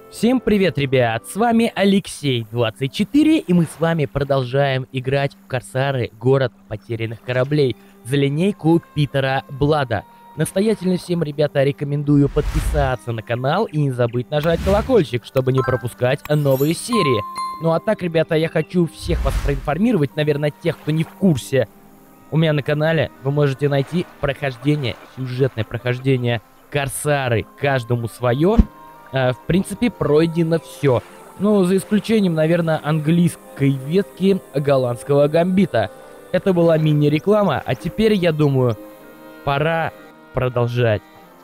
Всем привет, ребят! С вами Алексей24, и мы с вами продолжаем играть в Корсары, город потерянных кораблей, за линейку Питера Блада. Настоятельно всем, ребята, рекомендую подписаться на канал и не забыть нажать колокольчик, чтобы не пропускать новые серии. Ну а так, ребята, я хочу всех вас проинформировать, наверное, тех, кто не в курсе. У меня на канале вы можете найти прохождение, сюжетное прохождение Корсары, каждому свое. В принципе, пройдено все. Ну, за исключением, наверное, английской ветки голландского гамбита. Это была мини-реклама, а теперь, я думаю, пора продолжать.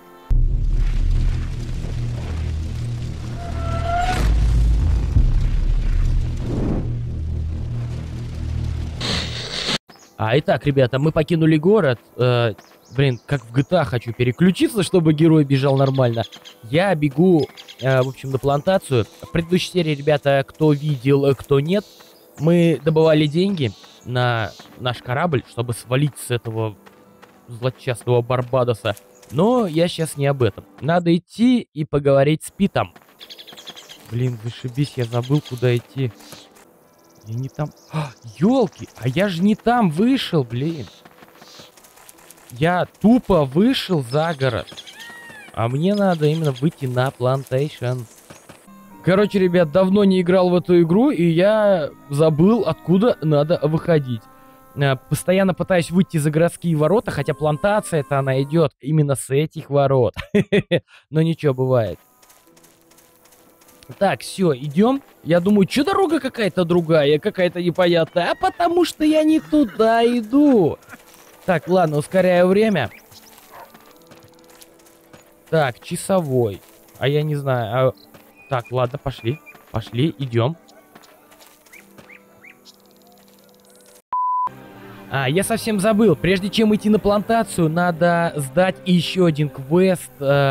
Итак, ребята, мы покинули город. Блин, как в GTA хочу переключиться, чтобы герой бежал нормально. Я бегу, в общем, на плантацию. В предыдущей серии, ребята, кто видел, кто нет, мы добывали деньги на наш корабль, чтобы свалить с этого злочастного Барбадоса. Но я сейчас не об этом. Надо идти и поговорить с Питом. Блин, зашибись, я забыл, куда идти. Я не там... Ёлки, а я же не там вышел, блин. Я тупо вышел за город. А мне надо именно выйти на плантейшн. Короче, ребят, давно не играл в эту игру, и я забыл, откуда надо выходить. Постоянно пытаюсь выйти за городские ворота, хотя плантация-то она идет именно с этих ворот. Но ничего, бывает. Так, все, идем. Я думаю, что дорога какая-то другая, какая-то непонятная. А потому что я не туда иду. Так, ладно, ускоряю время. Так, часовой. А я не знаю. Так, ладно, пошли. Пошли, идем. Я совсем забыл. Прежде чем идти на плантацию, надо сдать еще один квест.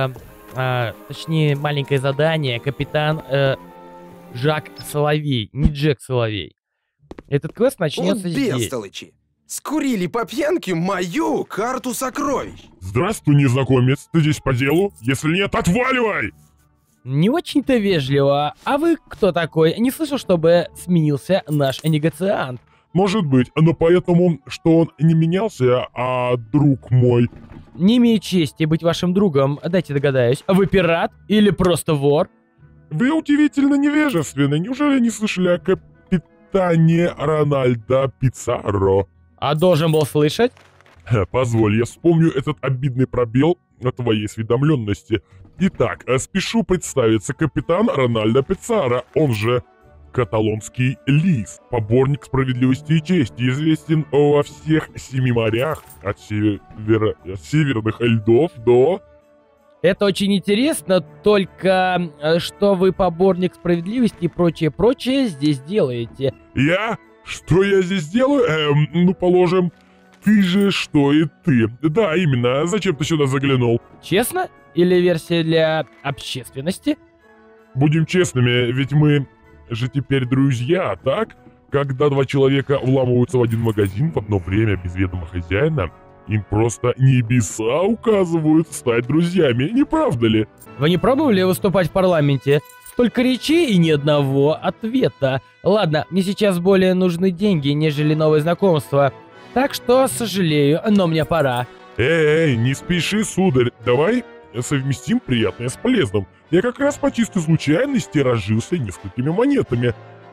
Точнее, маленькое задание. Капитан Жак Соловей. Не Джек Соловей. Этот квест начнется здесь. Бестолочи! Скурили по пьянке мою карту сокровищ! Здравствуй, незнакомец. Ты здесь по делу? Если нет, отваливай! Не очень-то вежливо. А вы кто такой? Не слышал, чтобы сменился наш негациант. Может быть, но поэтому, что он не менялся, а друг мой... Не имею чести быть вашим другом. Дайте догадаюсь. Вы пират или просто вор? Вы удивительно невежественны. Неужели не слышали о капитане Рональдо Пицарро? А должен был слышать? Позволь, я вспомню этот обидный пробел твоей осведомленности. Итак, спешу представиться, капитан Рональдо Пицарро, он же каталонский лис, поборник справедливости и чести, известен во всех 7 морях, от северных льдов до... Это очень интересно, только что вы поборник справедливости и прочее здесь делаете? Я? Что я здесь делаю? Ну, положим, ты же что и ты. Да, именно, зачем ты сюда заглянул? Честно? Или версия для общественности? Будем честными, ведь мы же теперь друзья, так? Когда два человека вламываются в один магазин в одно время без ведома хозяина, им просто небеса указывают стать друзьями, не правда ли? Вы не пробовали выступать в парламенте? Столько речей и ни одного ответа. Ладно, мне сейчас более нужны деньги, нежели новые знакомства. Так что, сожалею, но мне пора. Эй, не спеши, сударь, давай совместим приятное с полезным. Я как раз по чистой случайности разжился несколькими монетами.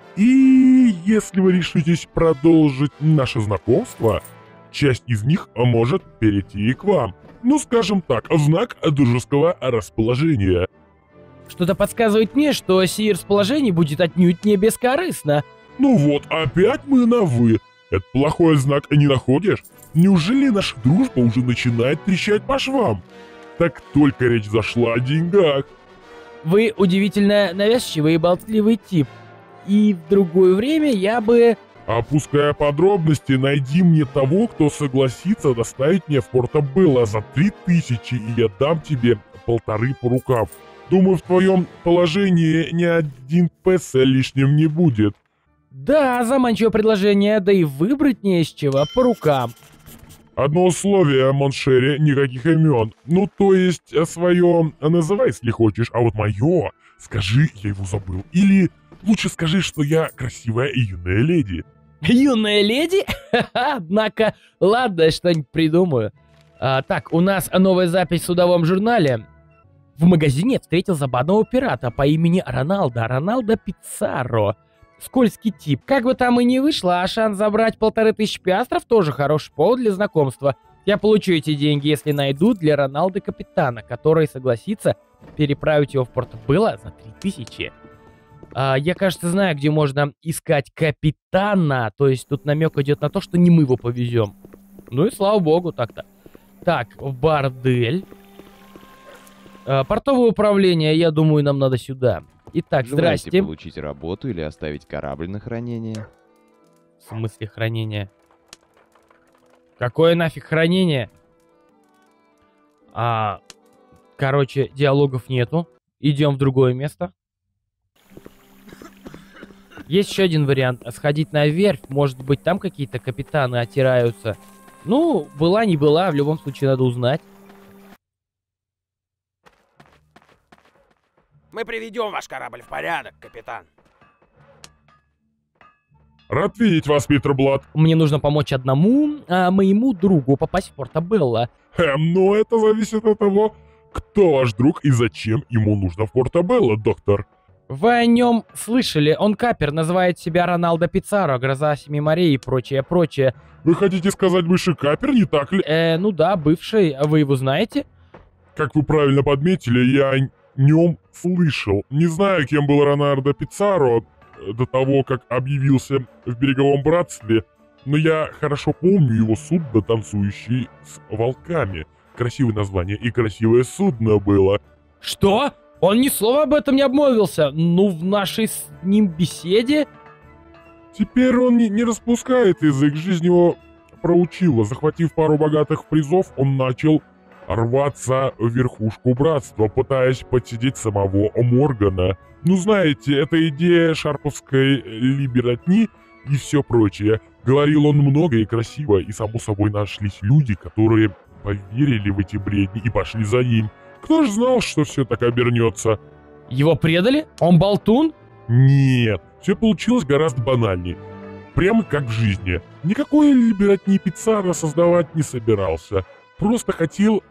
И если вы решитесь продолжить наше знакомство, часть из них может перейти и к вам. Ну, скажем так, в знак дружеского расположения. Что-то подсказывает мне, что сие расположение будет отнюдь не бескорыстно. Ну вот, опять мы на «вы». Это плохой знак, не находишь? Неужели наша дружба уже начинает трещать по швам? Так только речь зашла о деньгах. Вы удивительно навязчивый и болтливый тип. И в другое время я бы... Опуская подробности, найди мне того, кто согласится доставить мне в Порто-Белло за 3000, и я дам тебе 1500 по рукам. Думаю, в твоем положении ни один песо лишним не будет. Да, заманчивое предложение, да и выбрать не из чего, по рукам. Одно условие, Моншери, никаких имен. Ну, то есть, свое называй, если хочешь, а вот мое скажи, я его забыл. Или лучше скажи, что я красивая и юная леди. Юная леди? Однако, ладно, я что-нибудь придумаю. Так, у нас новая запись в судовом журнале. В магазине встретил забавного пирата по имени Роналдо Пиццаро. Скользкий тип. Как бы там и не вышло, а шанс забрать 1500 пиастров тоже хороший повод для знакомства. Я получу эти деньги, если найду для Роналдо капитана, который согласится переправить его в Портобелло за 3000. Я, кажется, знаю, где можно искать капитана. То есть тут намек идет на то, что не мы его повезем. Ну и слава богу, так-то. Так, бордель. Портовое управление, я думаю, нам надо сюда. Итак, Желаете здрасте. получить работу или оставить корабль на хранение? В смысле хранение? Какое нафиг хранение? Короче, диалогов нету. Идем в другое место. Есть еще один вариант. Сходить на верфь. Может быть, там какие-то капитаны отираются. Ну, была не была. В любом случае, надо узнать. Мы приведем ваш корабль в порядок, капитан. Рад видеть вас, Питер Блад. Мне нужно помочь одному моему другу попасть в Портобелло. Но это зависит от того, кто ваш друг и зачем ему нужно в Портобелло, доктор. Вы о нем слышали? Он капер, называет себя Роналдо Пиццаро, гроза семи морей и прочее. Вы хотите сказать бывший капер, не так ли? Ну да, бывший. Вы его знаете? Как вы правильно подметили, я о нем слышал. Не знаю, кем был Роналдо Пиццаро до того, как объявился в Береговом Братстве, но я хорошо помню его судно, танцующий с волками. Красивое название и красивое судно было. Что? Он ни слова об этом не обмолвился. Ну, в нашей с ним беседе... Теперь он не распускает язык, жизнь его проучила. Захватив пару богатых призов, он начал рваться в верхушку братства, пытаясь подсидеть самого Моргана. Ну, знаете, это идея шарповской либеротни и все прочее. Говорил он много и красиво, и само собой нашлись люди, которые поверили в эти бредни и пошли за ним. Кто ж знал, что все так обернется? Его предали? Он болтун? Нет, все получилось гораздо банальнее. Прямо как в жизни. Никакой либеротни Пиццаро создавать не собирался. Просто хотел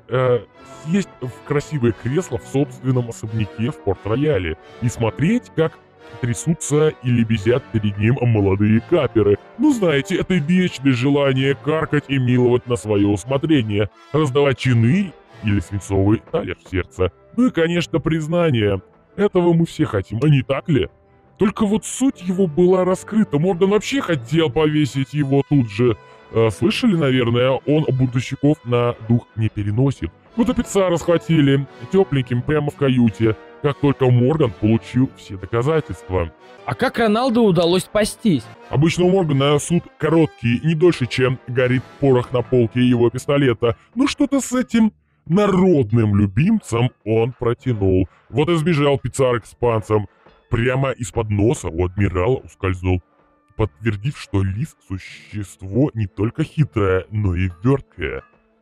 сесть в красивое кресло в собственном особняке в Порт-Рояле и смотреть, как трясутся и лебезят перед ним молодые каперы. Ну знаете, это вечное желание каркать и миловать на свое усмотрение, раздавать чины или свинцовый талер в сердце. Ну и, конечно, признание. Этого мы все хотим, а не так ли? Только вот суть его была раскрыта. Морган вообще хотел повесить его тут же. Слышали, наверное, он будущиков на дух не переносит. Вот и Пиццаро схватили тепленьким прямо в каюте, как только Морган получил все доказательства. А как Роналду удалось спастись? Обычно у Моргана суд короткий, не дольше, чем горит порох на полке его пистолета. Ну что-то с этим народным любимцем он протянул. Вот и сбежал Пиццаро к испанцам. Прямо из-под носа у адмирала ускользнул, подтвердив, что Лис — существо не только хитрое, но и верткое.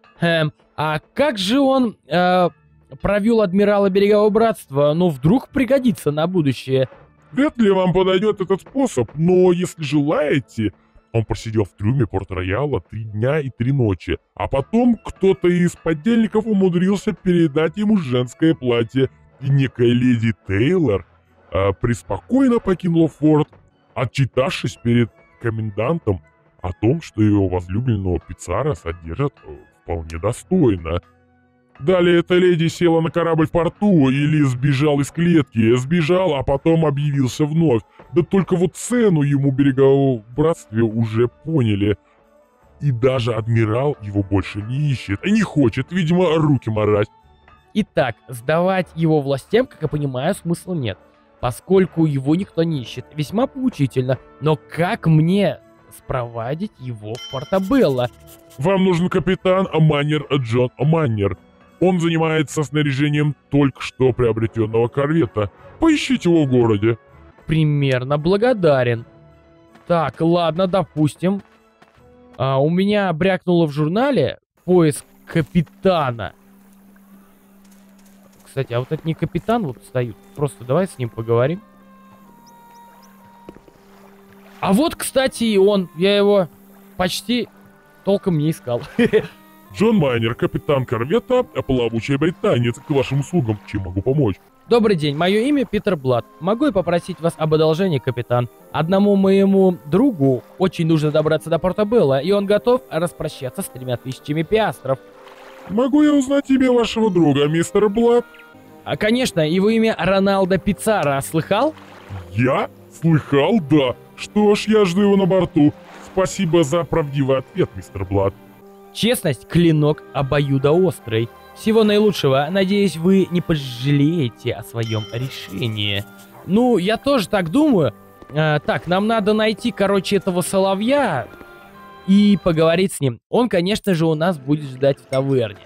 А как же он провел адмирала Берегового Братства? Ну, вдруг пригодится на будущее. Вряд ли вам подойдет этот способ, но если желаете... Он просидел в трюме Порт-Рояла 3 дня и 3 ночи, а потом кто-то из подельников умудрился передать ему женское платье, и некая леди Тейлор преспокойно покинула форт, отчитавшись перед комендантом о том, что его возлюбленного Пиццаро содержат вполне достойно. Далее эта леди села на корабль в порту, или сбежал из клетки, сбежал, а потом объявился вновь. Да только вот цену ему в Береговом Братстве уже поняли. И даже адмирал его больше не ищет, и не хочет, видимо, руки марать. Итак, сдавать его властям, как я понимаю, смысла нет, поскольку его никто не ищет. Весьма поучительно. Но как мне спровадить его в Портобелло? Вам нужен капитан Маннер Джон Маннер. Он занимается снаряжением только что приобретенного корвета. Поищите его в городе. Примерно благодарен. Так, ладно, допустим. У меня брякнуло в журнале поиск капитана. кстати, а вот это не капитан вот стоит. Просто давай с ним поговорим. А вот, кстати, и он. Я его почти толком не искал. Джон Майнер, капитан корвета, плавучий британец, к вашим услугам. Чем могу помочь? Добрый день, мое имя Питер Блад. Могу я попросить вас об одолжении, капитан? Одному моему другу очень нужно добраться до Порто-Белло, и он готов распрощаться с 3000 пиастров. Могу я узнать имя вашего друга, мистер Блад? А, конечно, его имя Роналдо Пиццара. Слыхал? Я? Слыхал, да. Что ж, я жду его на борту. Спасибо за правдивый ответ, мистер Блад. Честность — клинок обоюдоострый. Всего наилучшего. Надеюсь, вы не пожалеете о своем решении. Ну, я тоже так думаю. Так, нам надо найти, короче, этого соловья и поговорить с ним. Он, конечно же, у нас будет ждать в таверне.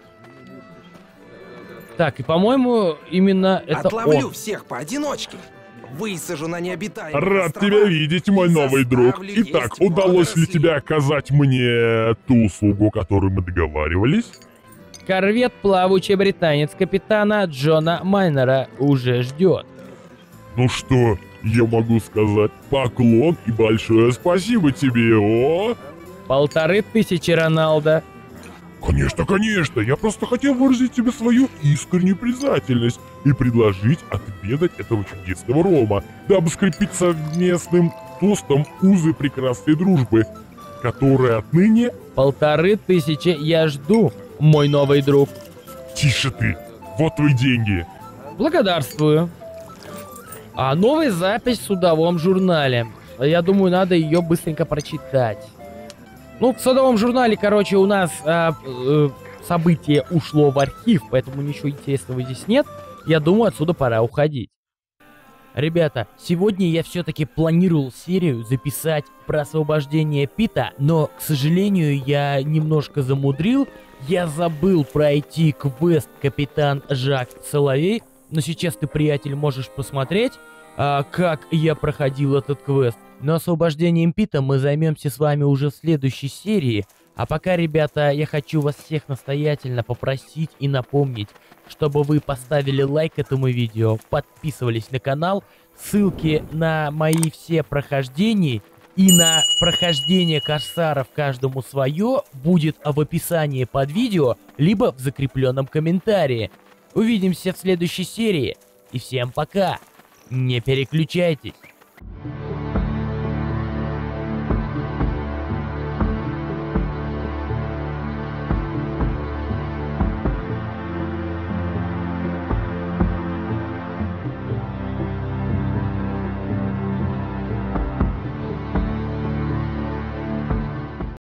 Так, и, по-моему, именно это Отловлю он. всех поодиночке. Высажу на необитаемые Рад острова. тебя видеть, мой новый друг. Заставлю Итак, есть удалось ли водоросли. тебе оказать мне ту услугу, о которой мы договаривались? Корвет плавучий британец капитана Джона Майнера уже ждет. Ну что, я могу сказать поклон и большое спасибо тебе, о! 1500 Роналдо. Конечно, конечно, я просто хотел выразить тебе свою искреннюю признательность и предложить отведать этого чудесного рома, дабы скрепить совместным тостом узы прекрасной дружбы, которая отныне... 1500 я жду, мой новый друг. Тише ты, вот твои деньги. Благодарствую. А новая запись в судовом журнале. Я думаю, надо ее быстренько прочитать. Ну, в судовом журнале, короче, у нас событие ушло в архив, поэтому ничего интересного здесь нет. Я думаю, отсюда пора уходить. Ребята, сегодня я все-таки планировал серию записать про освобождение Пита, но, к сожалению, я немножко замудрил. Я забыл пройти квест «Капитан Жак Соловей», но сейчас ты, приятель, можешь посмотреть, как я проходил этот квест. Но освобождением Пита мы займемся с вами уже в следующей серии. А пока, ребята, я хочу вас всех настоятельно попросить и напомнить, чтобы вы поставили лайк этому видео, подписывались на канал, ссылки на мои все прохождения и на прохождение Корсаров каждому свое будет в описании под видео, либо в закрепленном комментарии. Увидимся в следующей серии, и всем пока, не переключайтесь.